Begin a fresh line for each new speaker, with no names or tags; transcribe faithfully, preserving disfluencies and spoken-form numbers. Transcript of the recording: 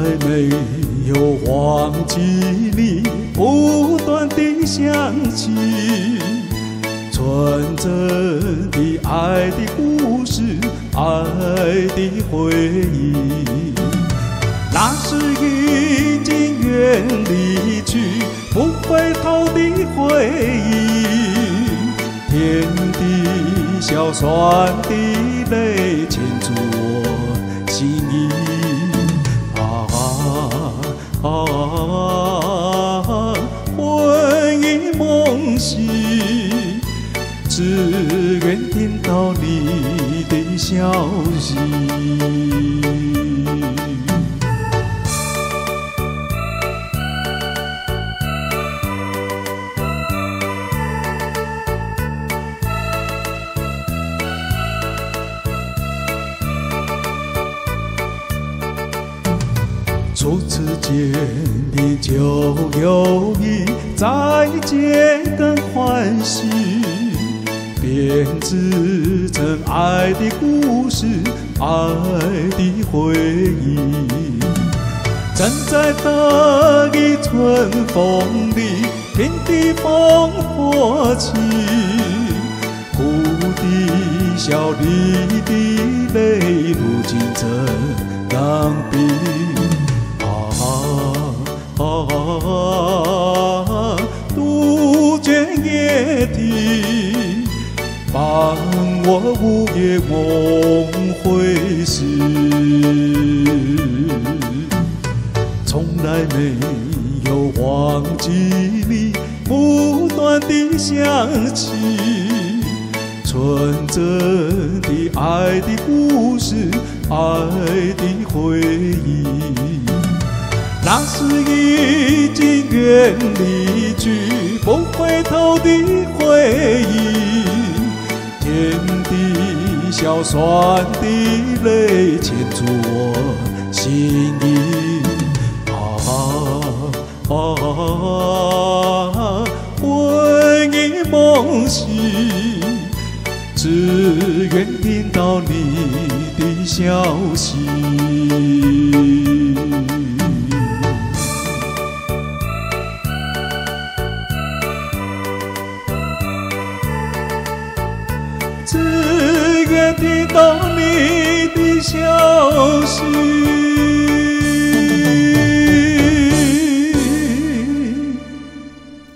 没有忘记你，不断地想起纯真的爱的故事，爱的回忆。那是已经远离去，不回头的回忆。天地硝酸的泪牵住我心意。啊啊啊！魂萦梦系，只愿听到你的消息。初次见你就有意，再见更欢喜，编织成爱的故事，爱的回忆。站在大雨春风里，听地烽火起，哭的笑你的泪，如今怎能比？啊，杜鹃夜啼，伴我午夜梦回时。从来没有忘记你，不断地想起纯真的爱的故事，爱的回忆。那是已经远离去，不回头的回忆。天地硝酸的泪牵住我心意。啊啊！魂萦梦系，只愿听到你的消息。只愿听到你的消息。